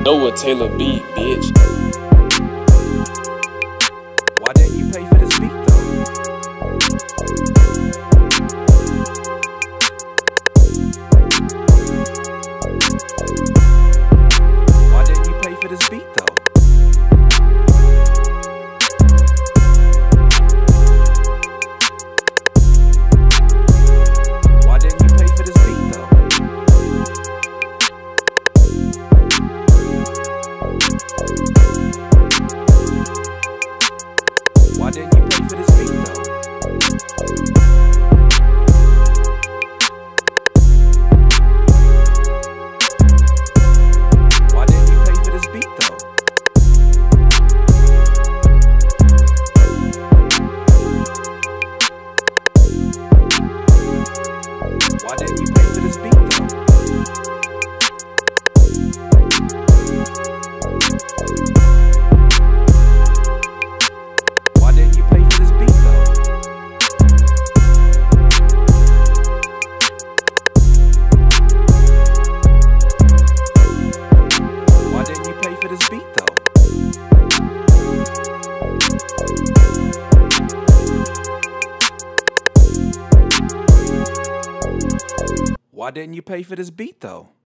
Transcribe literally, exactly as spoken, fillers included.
Noah Taylor beat, bitch. Why didn't you pay for this beat though? Why didn't you pay for this beat though? Why didn't you pay for this beat though? Why didn't you pay for this beat though? Why didn't you pay for this beat though? Why didn't you pay for this beat though? Why didn't you pay for this beat though? Why didn't you pay for this beat though? Why didn't you pay for this beat though?